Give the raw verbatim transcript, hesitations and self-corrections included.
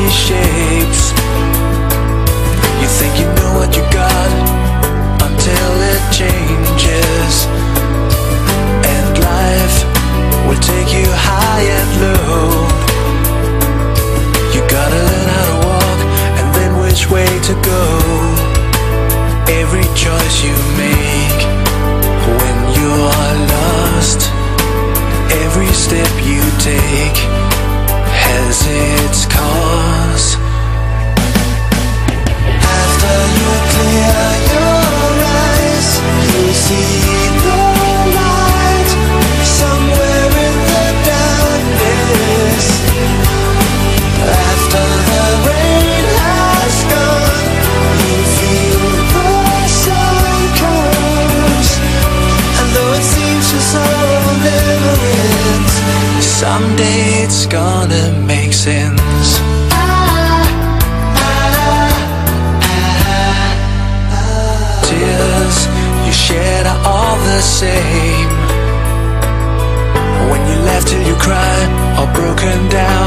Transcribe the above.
shapes. You think you know what you got until it changes, and life will take you high and low. You gotta learn how to walk and then which way to go. Every choice you make when you are lost, every step you take has its cause. After you clear your eyes, you see the light somewhere in the darkness. After the rain has gone, you feel the sun comes, and though it seems just so never ends, someday it's gonna make sense. Tears you shed are all the same. When you laugh till you cry, or broken down